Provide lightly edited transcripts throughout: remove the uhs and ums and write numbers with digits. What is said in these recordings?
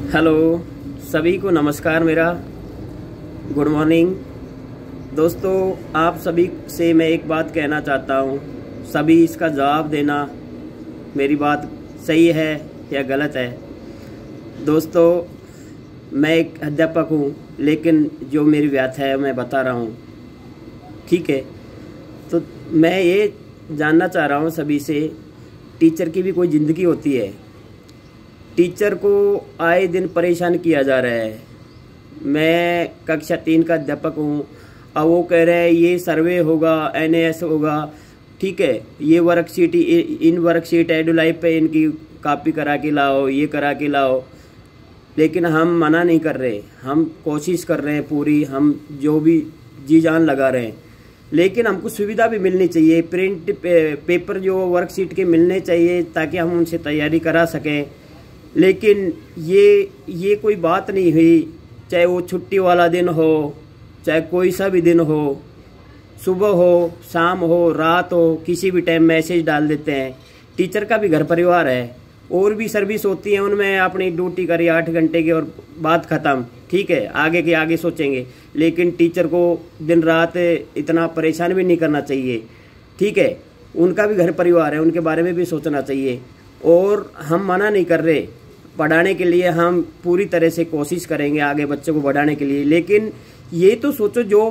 Hello, सभी को नमस्कार। मेरा गुड मॉर्निंग। दोस्तों, आप सभी से मैं एक बात कहना चाहता हूँ, सभी इसका जवाब देना मेरी बात सही है या गलत है। दोस्तों, मैं एक अध्यापक हूँ, लेकिन जो मेरी व्याख्या है मैं बता रहा हूँ, ठीक है। तो मैं ये जानना चाह रहा हूँ सभी से, टीचर की भी कोई ज़िंदगी होती है। टीचर को आए दिन परेशान किया जा रहा है। मैं कक्षा 3 का अध्यापक हूँ। अब वो कह रहे हैं ये सर्वे होगा, NAS होगा, ठीक है, ये वर्कशीट, इन वर्कशीट एडुलाइव पे इनकी कॉपी करा के लाओ, ये करा के लाओ। लेकिन हम मना नहीं कर रहे, हम कोशिश कर रहे हैं पूरी, हम जो भी जी जान लगा रहे हैं। लेकिन हमको सुविधा भी मिलनी चाहिए, प्रिंट पेपर जो वर्कशीट के मिलने चाहिए ताकि हम उनसे तैयारी करा सकें। लेकिन ये कोई बात नहीं हुई, चाहे वो छुट्टी वाला दिन हो, चाहे कोई सा भी दिन हो, सुबह हो, शाम हो, रात हो, किसी भी टाइम मैसेज डाल देते हैं। टीचर का भी घर परिवार है, और भी सर्विस होती है, उनमें अपनी ड्यूटी करी 8 घंटे की और बात ख़त्म, ठीक है, आगे के आगे सोचेंगे। लेकिन टीचर को दिन रात इतना परेशान भी नहीं करना चाहिए, ठीक है। उनका भी घर परिवार है, उनके बारे में भी सोचना चाहिए। और हम मना नहीं कर रहे, पढ़ाने के लिए हम पूरी तरह से कोशिश करेंगे आगे बच्चों को बढ़ाने के लिए। लेकिन ये तो सोचो, जो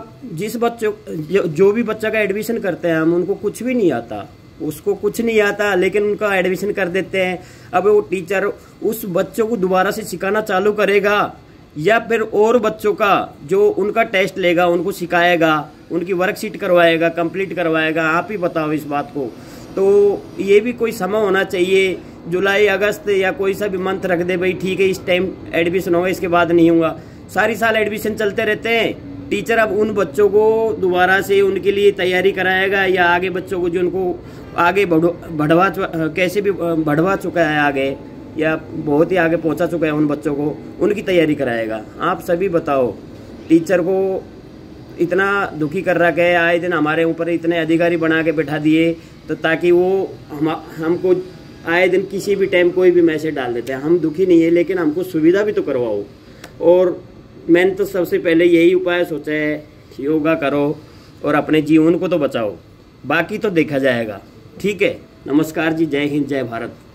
भी बच्चा का एडमिशन करते हैं हम, उनको कुछ भी नहीं आता, उसको कुछ नहीं आता, लेकिन उनका एडमिशन कर देते हैं। अब वो टीचर उस बच्चों को दोबारा से सिखाना चालू करेगा, या फिर और बच्चों का जो उनका टेस्ट लेगा उनको सिखाएगा, उनकी वर्कशीट करवाएगा, कंप्लीट करवाएगा। आप ही बताओ इस बात को। तो ये भी कोई समय होना चाहिए, जुलाई अगस्त या कोई सा भी मंथ रख दे, भाई ठीक है इस टाइम एडमिशन होगा, इसके बाद नहीं होगा। सारी साल एडमिशन चलते रहते हैं। टीचर अब उन बच्चों को दोबारा से उनके लिए तैयारी कराएगा, या आगे बच्चों को जो उनको आगे कैसे भी बढ़वा चुका है आगे, या बहुत ही आगे पहुंचा चुका है, उन बच्चों को उनकी तैयारी कराएगा। आप सभी बताओ, टीचर को इतना दुखी कर रखा है, आए दिन हमारे ऊपर इतने अधिकारी बना के बैठा दिए, तो ताकि वो हमको आए दिन किसी भी टाइम कोई भी मैसेज डाल देते हैं। हम दुखी नहीं है, लेकिन हमको सुविधा भी तो करवाओ। और मैंने तो सबसे पहले यही उपाय सोचा है, योगा करो और अपने जीवन को तो बचाओ, बाकी तो देखा जाएगा, ठीक है। नमस्कार जी, जय हिंद, जय भारत।